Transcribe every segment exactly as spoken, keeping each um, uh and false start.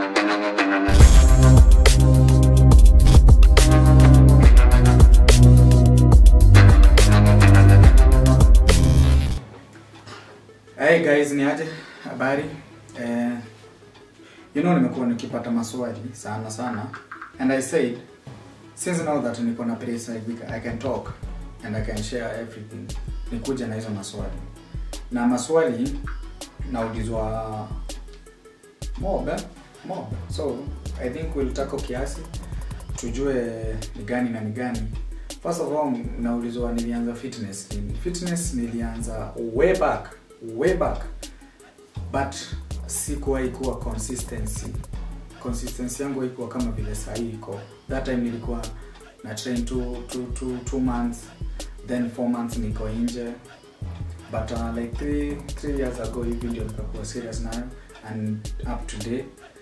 Hey guys, ni aje? Habari? Eh, you know nimekuwa nikipata maswali sana sana, and I said since now that niko na place I can talk and I can share everything, nikuja na hizo maswali. Na maswali naulizwa mob, eh? mob. So I think we'll tackle kiasi tujue ni gani na ni gani. First of all, naulizwa nilianza fitness. Fitness nilianza way back. way back but sikuwahi kuwa consistency consistency yangu haikuwa kama vile sasa iko. That time nilikuwa na train two two two two months, then four months niko nje, but uh, like three three years ago hivi ndio nikakuwa serious nayo, and up to date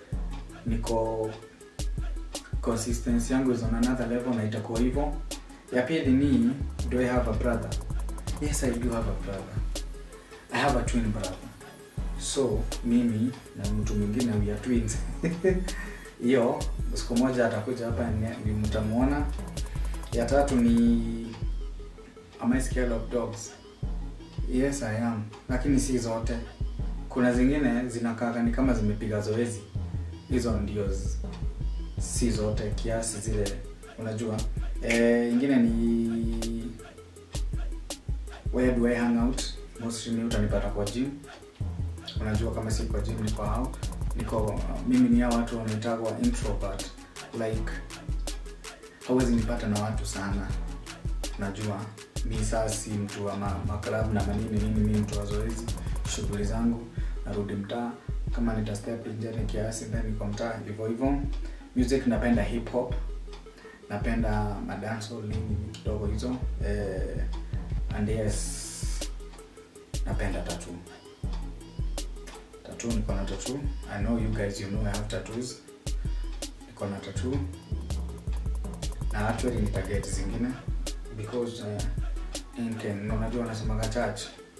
niko consistency yangu is on another level na itakuwa hivyo. Ya pili ni, do I have a brother? Yes, I do have a brother. I have a twin brother. So mimi na mtu mwingine we are twins. Hiyo siku moja atakuja hapa ni mtamuona. Ya tatu ni, am I scared of dogs? Yes, I am. Lakini si zote. Kuna zingine zinakaa ni kama zimepiga zoezi. Hizo ndio si zote, kiasi zile unajua. Eh, ingine ni, where do I hang out? Mostly ni utanipata kwa gym. Unajua kama si kwa gym niko hao. Niko uh, mimi ni hao watu wanaitwa introvert. Like hawezi nipata na watu sana. Unajua mimi sasa si mtu wa ma, ma club na manini, mimi mimi mtu wa zoezi, shughuli zangu, narudi mtaa kama nita step nje ni kiasi, then niko mtaa hivyo hivyo. Music napenda hip hop. Napenda madanso nini kidogo hizo. Eh, and yes, napenda tattoo. Tattoo, niko na tattoo. I know you guys, you know I have tattoos. Niko na tattoo. Na actually nita get zingine because uh, in Ken, unajua nasema church.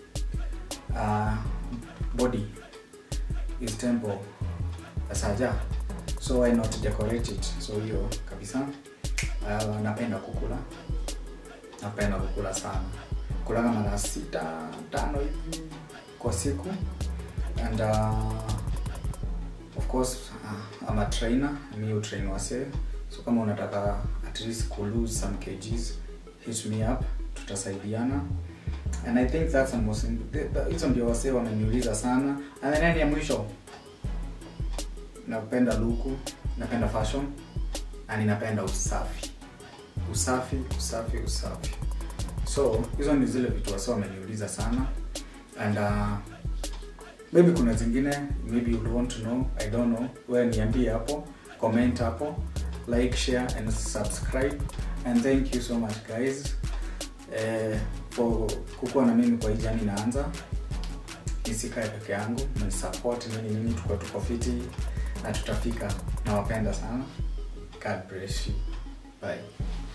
Uh, body is temple. Asaja. So I not decorate it. So hiyo kabisa. Uh, napenda kukula. Napenda kukula sana. Kula mara sita, tano hivi kwa siku. And uh, of course uh, I'm a trainer. Mimi u train wase. So kama unataka at least to lose some kgs, hit me up, tutasaidiana. And I think that's the most important. Hizo ndio wase wameniuliza sana. And then ya mwisho, napenda luku, napenda fashion, na ninapenda usafi. Usafi, usafi, usafi. So hizo ni zile vitu wase wameniuliza sana. And uh, maybe kuna zingine, maybe you want to know, I don't know. Wewe niambie hapo, comment hapo, like, share and subscribe. And thank you so much guys eh, for kukuwa na mimi kwa hii jani naanza. Nisikae peke yangu, mni support nini nini, tuko tuko fiti na tutafika. Nawapenda sana. God bless you. Bye.